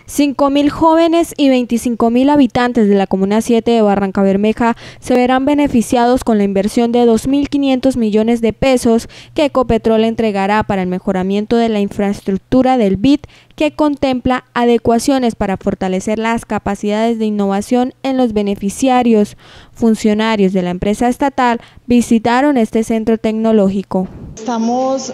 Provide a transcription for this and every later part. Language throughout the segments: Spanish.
5.000 jóvenes y 25.000 habitantes de la Comuna 7 de Barrancabermeja se verán beneficiados con la inversión de 2.500 millones de pesos que Ecopetrol entregará para el mejoramiento de la infraestructura del BID, que contempla adecuaciones para fortalecer las capacidades de innovación en los beneficiarios. Funcionarios de la empresa estatal visitaron este centro tecnológico. Estamos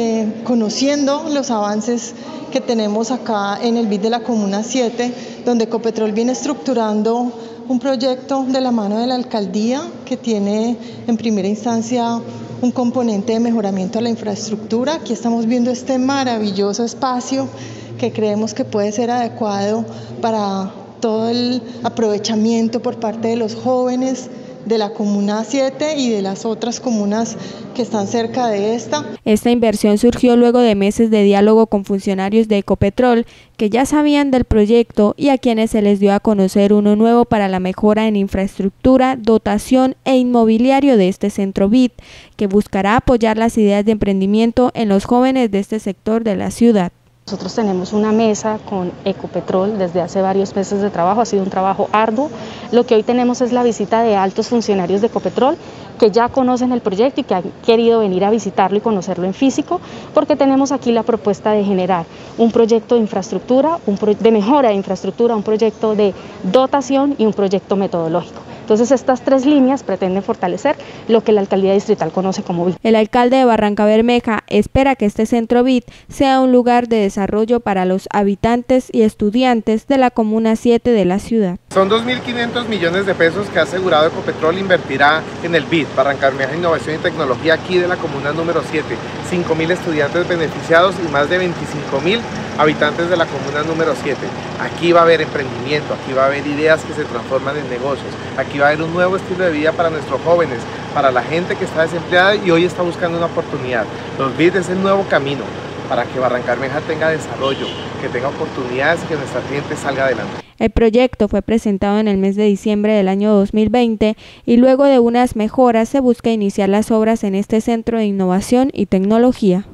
conociendo los avances que tenemos acá en el BID de la Comuna 7, donde Ecopetrol viene estructurando un proyecto de la mano de la alcaldía que tiene en primera instancia un componente de mejoramiento a la infraestructura. Aquí estamos viendo este maravilloso espacio que creemos que puede ser adecuado para todo el aprovechamiento por parte de los jóvenes de la Comuna 7 y de las otras comunas que están cerca de esta. Esta inversión surgió luego de meses de diálogo con funcionarios de Ecopetrol que ya sabían del proyecto y a quienes se les dio a conocer uno nuevo para la mejora en infraestructura, dotación e inmobiliario de este centro BID, que buscará apoyar las ideas de emprendimiento en los jóvenes de este sector de la ciudad. Nosotros tenemos una mesa con Ecopetrol desde hace varios meses de trabajo, ha sido un trabajo arduo. Lo que hoy tenemos es la visita de altos funcionarios de Ecopetrol que ya conocen el proyecto y que han querido venir a visitarlo y conocerlo en físico, porque tenemos aquí la propuesta de generar un proyecto de infraestructura, de mejora de infraestructura, un proyecto de dotación y un proyecto metodológico. Entonces estas tres líneas pretenden fortalecer lo que la alcaldía distrital conoce como BID. El alcalde de Barrancabermeja espera que este centro BID sea un lugar de desarrollo para los habitantes y estudiantes de la Comuna 7 de la ciudad. Son 2.500 millones de pesos que ha asegurado Ecopetrol invertirá en el BID, Barrancabermeja Innovación y Tecnología, aquí de la Comuna número 7. 5.000 estudiantes beneficiados y más de 25.000 habitantes de la Comuna número 7. Aquí va a haber emprendimiento, aquí va a haber ideas que se transforman en negocios, aquí va a haber un nuevo estilo de vida para nuestros jóvenes, para la gente que está desempleada y hoy está buscando una oportunidad. Los BID es el nuevo camino para que Barrancabermeja tenga desarrollo, que tenga oportunidades y que nuestra gente salga adelante. El proyecto fue presentado en el mes de diciembre del año 2020 y luego de unas mejoras se busca iniciar las obras en este centro de innovación y tecnología.